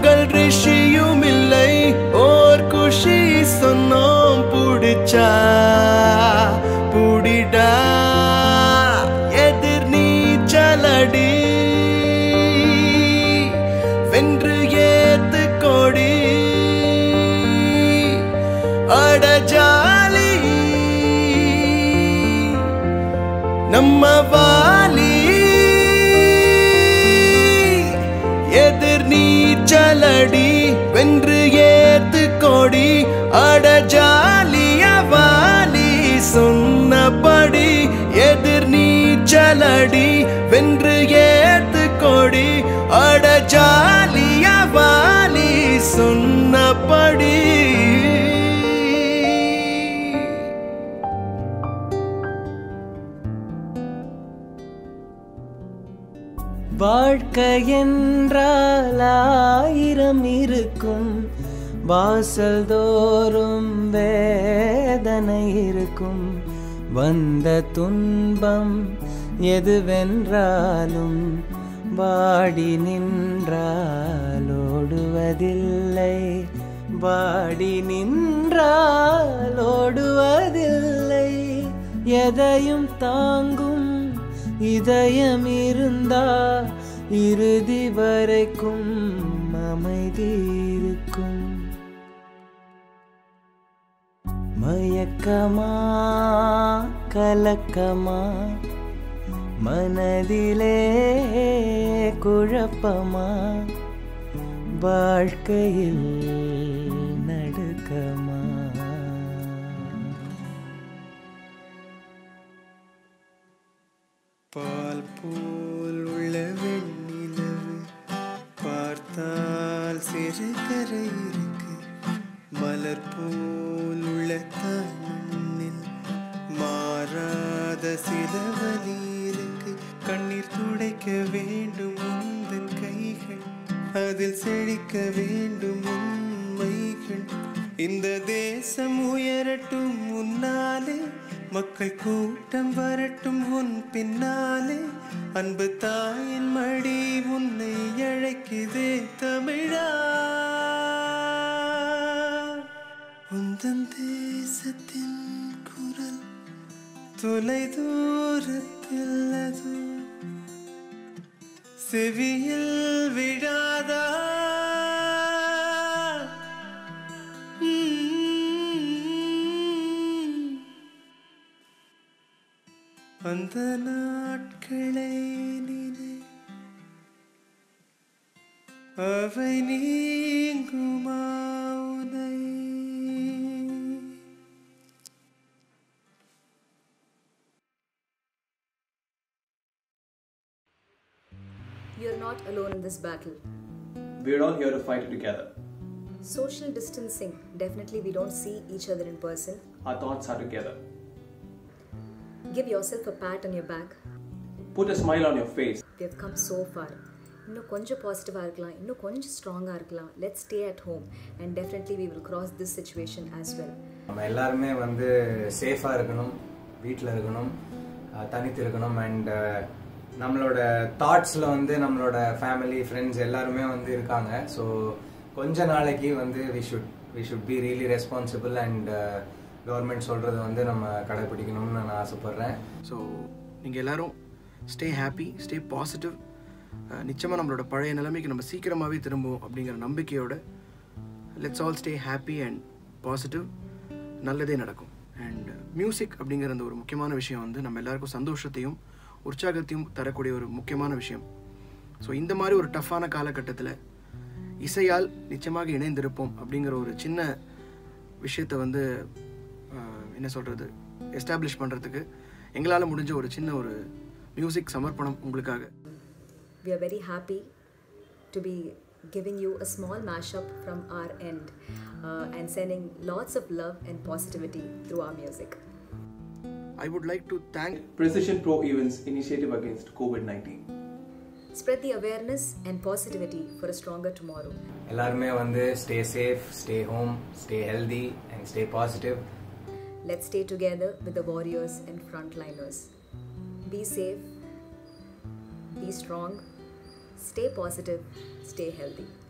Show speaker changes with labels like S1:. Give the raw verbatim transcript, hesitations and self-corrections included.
S1: உங்கள் ரிஷியும் இல்லை ஓர் குஷி சொன்னோம் புடிச்சா புடிடா எதிர் நீச்சலடி வென்று ஏத்து கொடி அடஜாலி நம்ம வாலி எதிர் நீச்சலடி வென்று ஏத்து கொடி அடஜாலிய வாலி சொன்னபடி எதிர் நீச்சலடி வென்று ஏத்து கொடி அடஜாலிய வாலி சொன்னபடி
S2: வாழ்க்கை என்றால் ஆயிரம் இருக்கும் வாசல் தோறும் வேதனை இருக்கும் வந்த துன்பம் எதுவென்றாலும் வாடி நின்றால் ஓடுவதில்லை வாடி நின்றால் ஓடுவதில்லை எதையும் தாங்கும் இதயம் இருந்தா இறுதி வரைக்கும் அமைதி இருக்கும் மயக்கமா கலக்கமா மனதிலே குழப்பமா வாழ்க்கையில் நடுக்கமா
S1: பால் போல் உள்ள வெண்ணிலவு பார்த்தால் சிறு கரை இருக்கு மலர் போல் உள்ள தாய்மண்ணில் மாறாத சில வலி இருக்கு கண்ணீர் துடைக்க வேண்டும் உந்தன் கைகள் அதில் செழிக்க வேண்டும் உண்மைகள் இந்த தேசம் உயரட்டும் முன்னாலே மக்கள் கூட்டம் வரட்டும் உன் பின்னாலே அன்பு தாயின் மடி உன்னை அழைக்குதே தமிழா உந்தன் தேசத்தின் குரல் தொலை தூரத்தில் அது செவியில் விழாதா அந்த நாட்களை நினை அவை நீங்குமா உனை
S3: You're not alone in this battle.
S4: We're all here to fight it together.
S3: Social distancing. Definitely we don't see each other in person.
S4: Our thoughts are together.
S3: Give yourself a pat on your back.
S4: Put a smile on your face.
S3: We have come so far. இன்னும் கொஞ்சம் பாசிட்டிவாக இருக்கலாம் இன்னும் கொஞ்சம் ஸ்ட்ராங்காக இருக்கலாம் let's stay at home and definitely we will cross this situation as well
S5: நம்ம எல்லாருமே வந்து சேஃபாக இருக்கணும் வீட்டில் இருக்கணும் தனித்து இருக்கணும் அண்ட் நம்மளோட தாட்ஸில் வந்து நம்மளோட ஃபேமிலி ஃப்ரெண்ட்ஸ் எல்லாருமே வந்து இருக்காங்க ஸோ கொஞ்ச நாளைக்கு வந்து we should we should be really responsible and government சொல்கிறது வந்து நம்ம கடைப்பிடிக்கணும்னு நான் ஆசைப்பட்றேன்.
S6: ஸோ நீங்கள் எல்லோரும் ஸ்டே ஹாப்பி ஸ்டே பாசிட்டிவ். நிச்சயமாக நம்மளோட பழைய நிலைமைக்கு நம்ம சீக்கிரமாகவே திரும்புவோம் அப்படிங்கிற நம்பிக்கையோட let's all stay happy and positive. நல்லதே நடக்கும். அண்ட் மியூசிக் அப்படிங்கிற அந்த ஒரு முக்கியமான விஷயம் வந்து நம்ம எல்லாருக்கும் சந்தோஷத்தையும் உற்சாகத்தையும் தரக்கூடிய ஒரு முக்கியமான விஷயம். ஸோ இந்த மாதிரி ஒரு டஃப்பான காலகட்டத்தில் இசையால் நிச்சயமாக இணைந்திருப்போம் அப்படிங்கிற ஒரு சின்ன விஷயத்தை வந்து என்ன சொல்கிறது எஸ்டாப்ளிஷ் பண்ணுறதுக்கு எங்களால் முடிஞ்ச ஒரு சின்ன ஒரு மியூசிக் சமர்ப்பணம் உங்களுக்காக.
S3: We are very happy to be giving you a small mashup from our end uh, and sending lots of love and positivity through our music.
S6: I would like to thank
S4: Precision Pro Events initiative against COVID nineteen.
S3: Spread the awareness and positivity for a stronger tomorrow.
S5: எல்லாருமே வந்து stay safe, stay home, stay healthy and stay positive.
S3: Let's stay together with the warriors and frontliners. Be safe, be strong, stay positive, stay healthy.